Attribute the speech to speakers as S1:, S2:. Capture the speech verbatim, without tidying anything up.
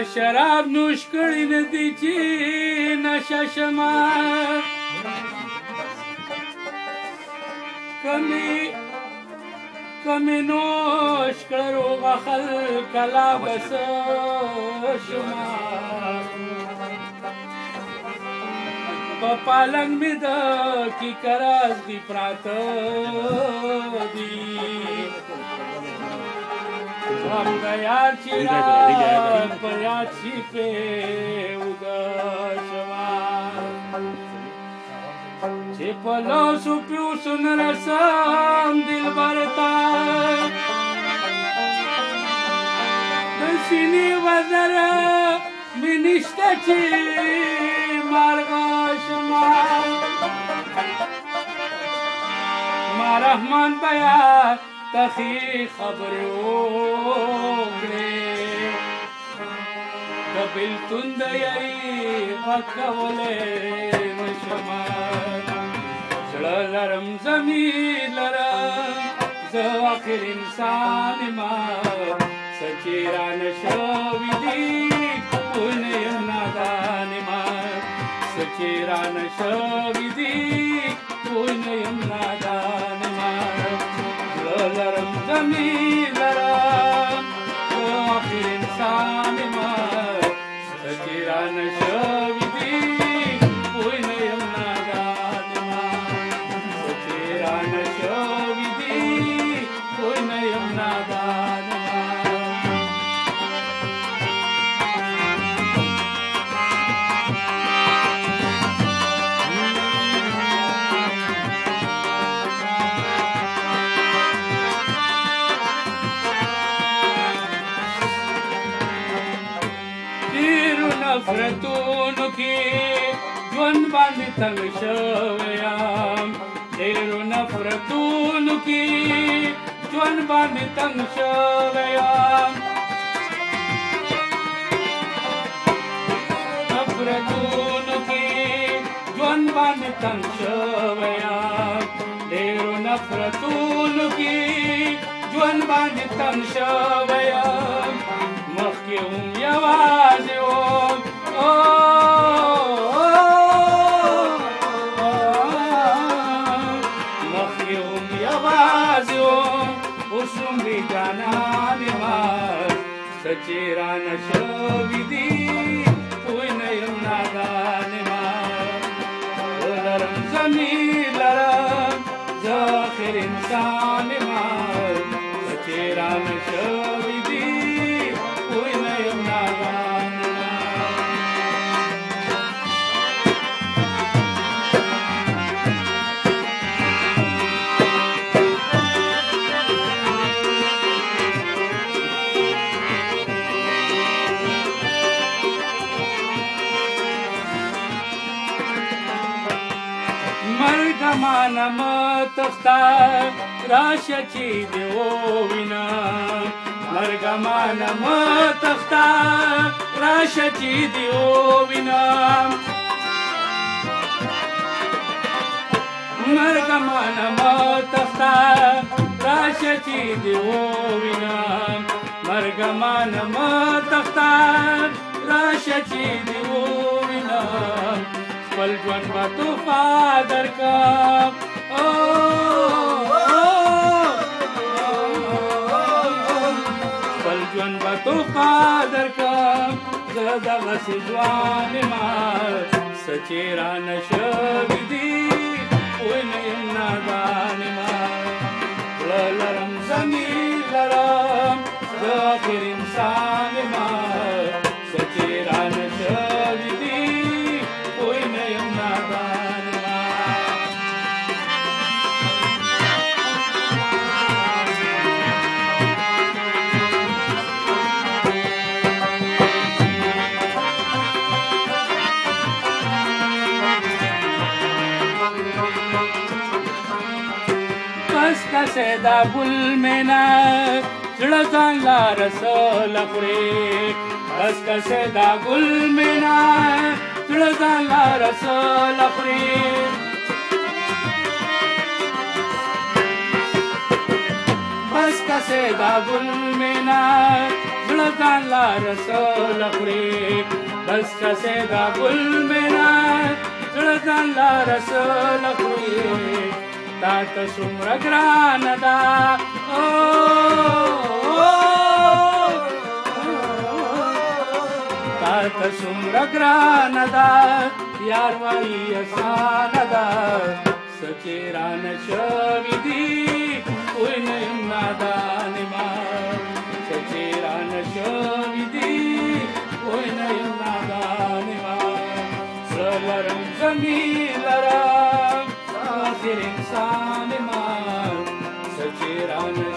S1: شراب نوش کړی نه دي چې نشه شمه کمی کمی نوش کړه روغه خلکه لا به څه شمه په پالنګ مې د کیکراز دي پراته دي غم د یار چې راغ په یاد شي پې اوږده شوه چې په لاسو پیوسو نه رسم دلبر ته د سینې وزر مې نشته چې مرغه شمه ما رحمان بیا تخی خبرې وکړې د بېلتون د یاري غږ کولی نه شمه زړه لرم ضمیر لرم زه آخر انسان یمه څه چې رانه شوي دي پوه نه یم نادان یمه څه چې رانه شوي دي پوه نه یم نادان یمه زړه لرم ضمیر لرم زه آخر انسان یمه څه چې رانه شوي دي پوه نه یم نادان یمه څه چې رانه شوي دي پوه نه یم نادان یمه نفرتونو کې ژوند باندې تنګ شوی یم ډېرو نفرتونو کې ژوند باندې تنګ شوی یم نفرتونو کې ژوند باندې تنګ شوی یم ډېرو نفرتونو کې ژوند باندې تنګ شوی یم مخکې هم یوازې وم مخکې هم یوازې وم اوس هم بېجانان یمه څه چې رانه شوي دي پوه نه یم نادان یمه زه لرم ضمیر لرم زه آخر انسان یمه څه چې رانه شوي دي پوه نه یم نادان مرګه مانه مه تخته راشه چې دې ووینم مرګه مانه مه تخته راشه چې دې ووینم مرګه مانه مه تخته راشه چې دې ووینم مرګه مانه مه تخته راشه چې دې ووینم خپل ژوند به تحفه درکړم خپل ژوند به تحفه درکړم زه دغسې ځوان یمه څه چې رانه شوي دي پوه نه یم نادان یمه زړه لرم ضمیر لرم زه آخر انسان یمه څه چې رانه شوي دي پوه نه یم نادان یمه بس کسې دا ګل مینا زړه ځان لاره سوله خوري بس کسې دا ګل مینا زړه ځان لاره سوله خوري بس کسې دا ګل مینا زړه zala rasul khuri bas kase da gul mena zala rasul khuri ta ta sumra granada oh ta ta sumra granada yar vai asanada सचेरान शविधी उन्नयम नादानिमा सचेरान शविधी उन्नयम नादानिमा सलरम जमीलरम सासिर इंसानिमा सचेरान